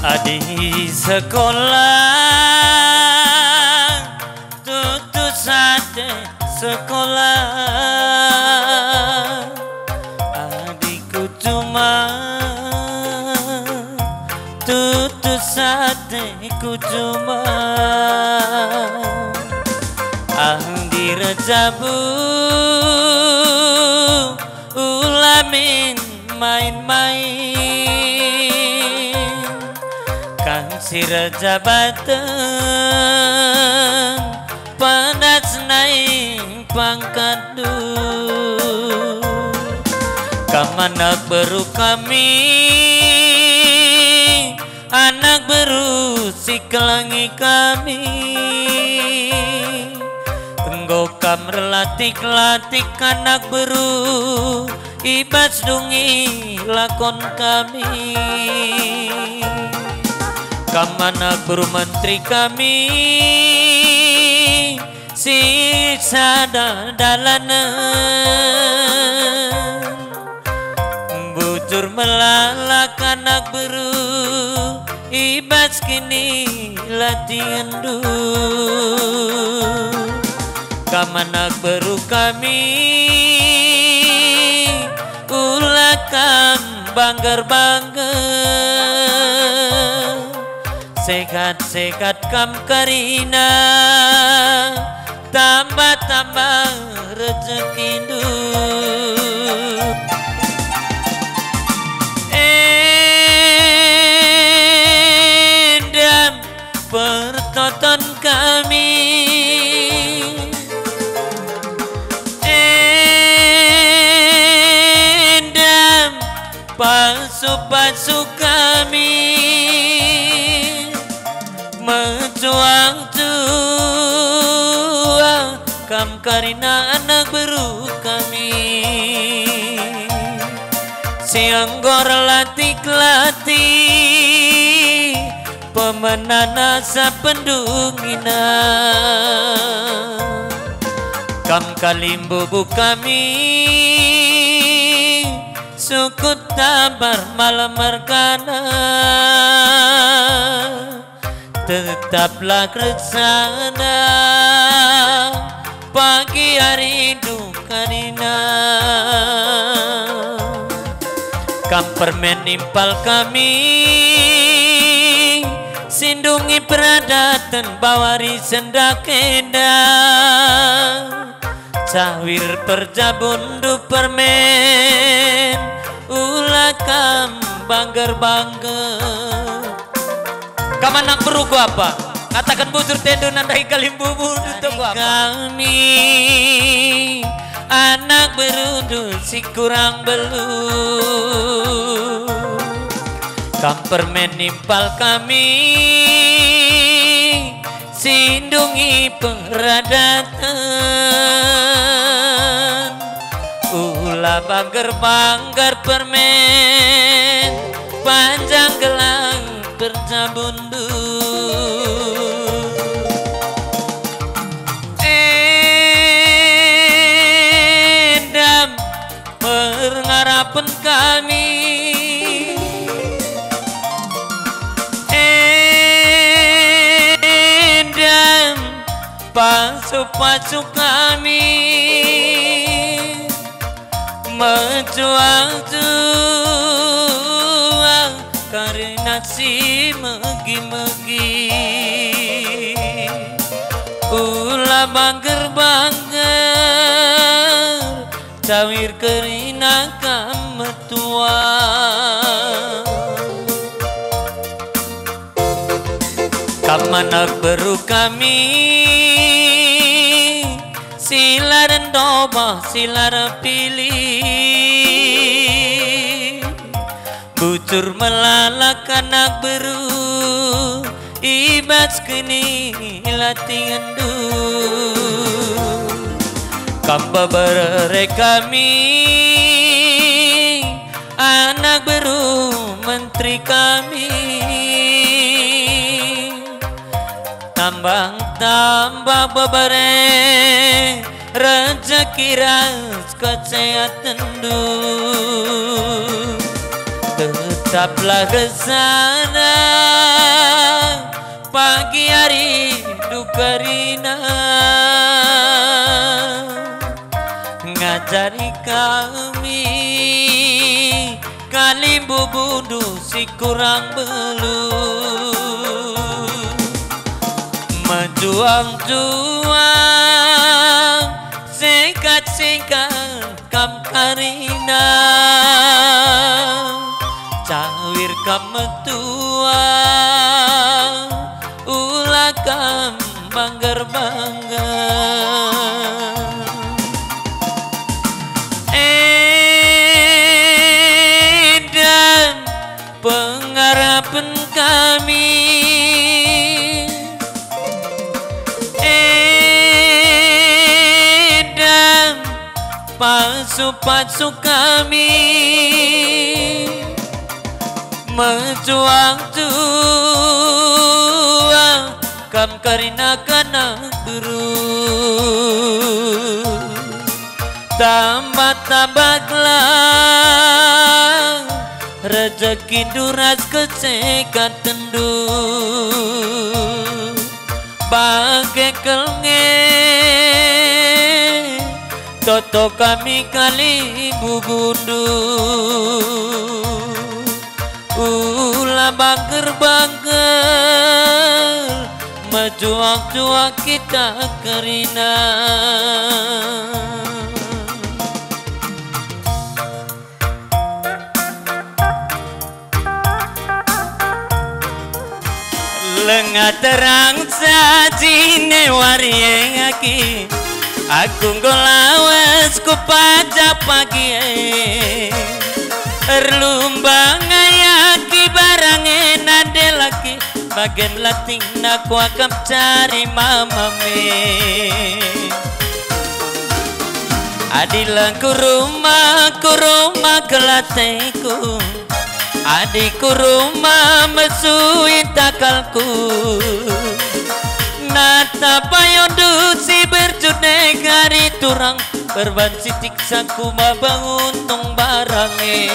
Adi sekolah tutu sate sekolah, adikku cuma tutu sate ku cuma Andi rejabu ulamin main-main Kang si rejabatan panas naik pangkat du Kamanak baru kami anak baru si kelangi kami Enggokam relatik-latik anak baru ibas dungi lakon kami Kamanak baru menteri kami si sadalanan bujur melalak anak baru ibas kini latihan du Kamanak baru kami ulakam banggar-banggar sekat-sekat kam karina tambah-tambah rezeki du Endam pertonton kami Endam pasu-pasu kami menjuang kam karina anak baru kami sianggor latih-latih pemenana sapendungina kam kalimbu bu kami suku tabar malam merkana tetaplah keresana pagi hari dukarina kam permen nimpal kami sindungi peradatan bawari sendakeda cawir perjabundu permen ulakam banggar-banggar Kamanak beruku apa? Katakan bujur tendo nandai kalimbu budu apa? Kami anak berundu si kurang belu kam permen nimpal kami sindungi peradatan ulah banggar-banggar permen panjang gelang berjabundu Endam pengharapan kami Endam pasu-pasu kami menjuang karena si megi-megi ulah banggar-banggar cawir kerina kametua Kamanak baru kami sila dan doba sila pilih bujur melalak anak baru ibas kini latihan du kamba berere kami anak baru menteri kami tambang-tambang babare rezeki ras kesehatan du tetaplah kesana pagi hari dukarina ngajari kami kalimbu bundu si kurang belum menjuang-juang singkat-singkat kam karina cawir kam metua ulah kam banggar-banggar dan pengharapan kami dan pasu-pasu kami menjuang-juang kam karina kana guru tambah-tambahlah rezeki duras kesekat tendu bagai kelnge toto kami kali bubundu ulah bangger-bangger menjuang-juang kita karina lengah terang sajine wariyaki aku ngolawas ku pajak pagi erlumbang ayaki barange nade laki bagian lating aku akan cari mamame adilah ku rumah kelateku adikku rumah mesui takalku nata payodu si berjune kari turang berban sitik saku mabangun tong barange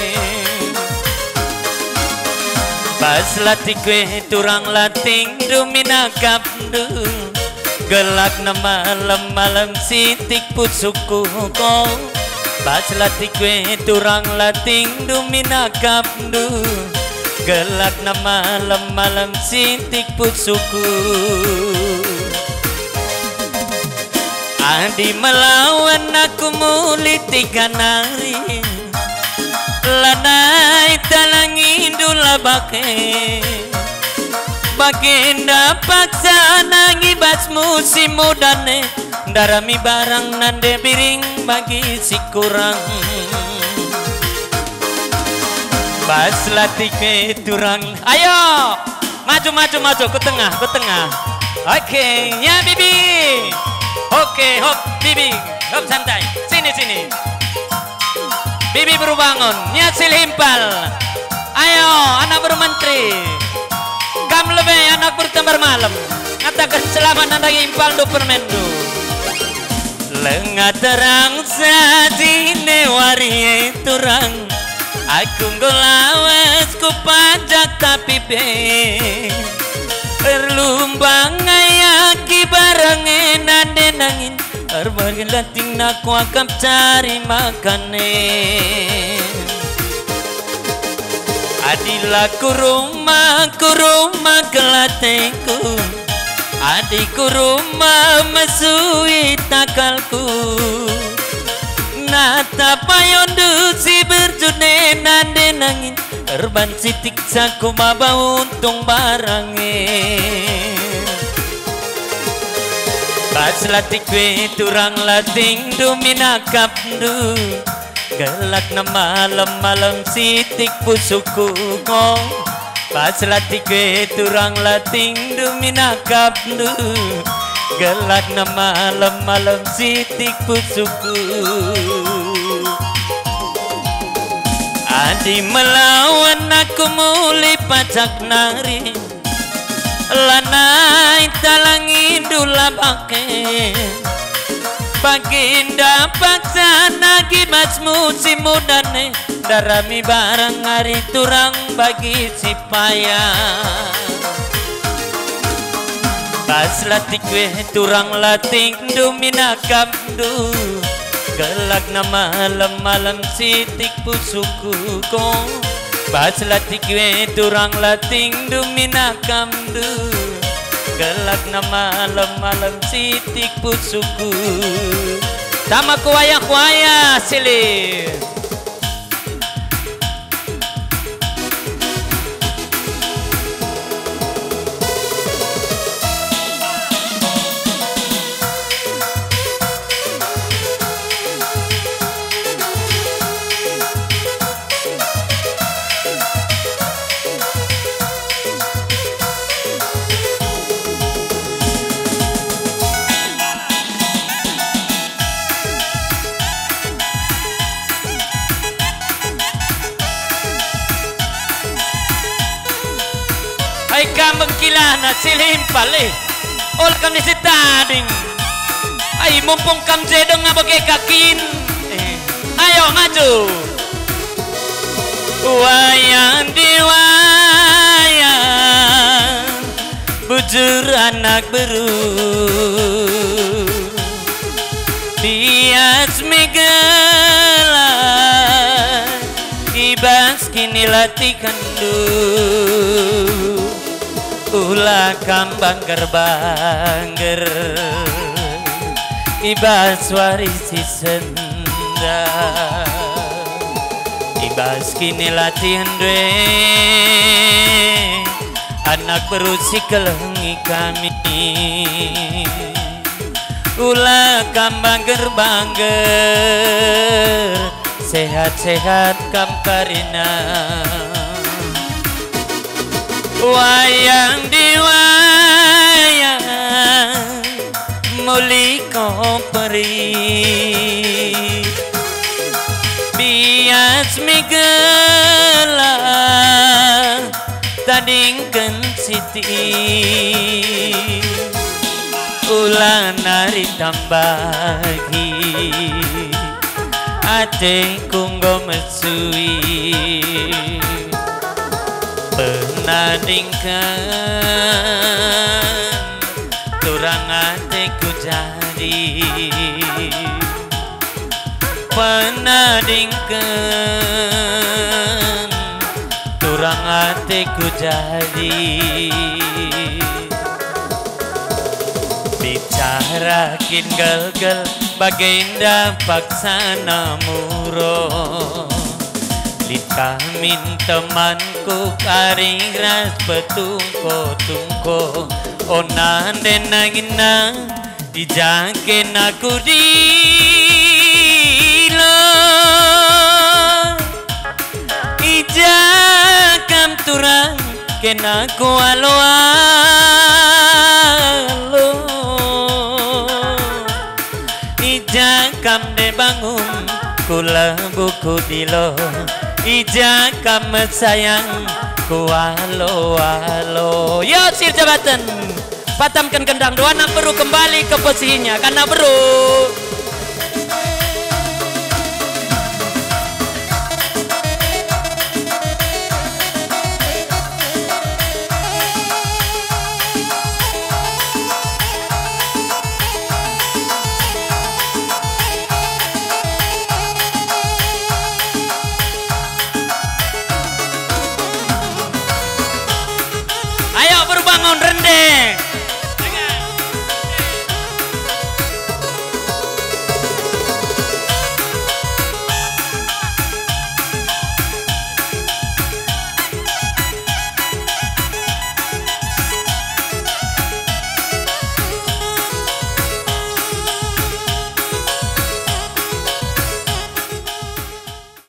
pas latih kue turang lating dumina kapdu gelak na malam-malam sitik pusuku kong pas latih kue turang lating dumina kapdu gelak na malam-malam sitik pusuku adi melawan aku muli tiga nari lanai talangi dula bake baginda paksa nangi bas musim mudane darami barang nande biring bagi si kurang bas latih ke turang ayo maju ke tengah oke ya bibi oke hop bibi hop santai sini bibi baru bangun ya silimpal ayo anak bermenteri kam lebih anak bertembar malam katakan selamat anak impal do permendu lengah terang sajine warie turang aku ngolawas ku pajak tapi be perlumbang ayaki barange nande nangin berbagai lating aku akan cari makane adilah ku rumah kelateku adikku rumah mesui takalku nata payodu si berjune nande nangin erban sitik saku maba untung barange pas latih kue turang lating dumina kapdu gelak na malam-malam sitik pusuku kong pas latih kue turang lating dumina kapdu gelak na malam-malam sitik pusuku adi melawan aku muli pacak nari lanai talangi dula bake Baginda paksa nagi mas musim mudane darami barang hari turang bagi si payah. Pas latih kue turang latih dumina kamdu gelak na malam-malam sitik pusuku ko. Pas latih kue turang latih dumina kamdu gelak na malam-malam sitik pusuku. Tama kuaya-kuaya silih. Ay kambang kilana silih pale ol kami si tading ay mumpung kam jedong nga bagay kakin ayo maju wayang diwayang bujur anak beru bias megelar ibas kini latihan ulah kambang gerbangger ibas warisi senda ibas kini latihan dwe anak berusi kelengi kami ulah kambang gerbangger sehat-sehat kam karina wayang diwayang muli komperi bias migelar tadingken siti ulah nari tambagi ate kunggo mesui penandingkan turang ateku jadi penandingkan turang ateku jadi bicara kin gel-gel baginda paksana muro dikamin temanku karing ras petungko-tungko onan denangina dijaken aku dilo ijakam turang kenaku alo-alo ijakam de bangun kula buku dilo ijakam sayang ku alo-alo. Yo sir jabatan patamkan kendang dua anak beru kembali ke posisinya karena beru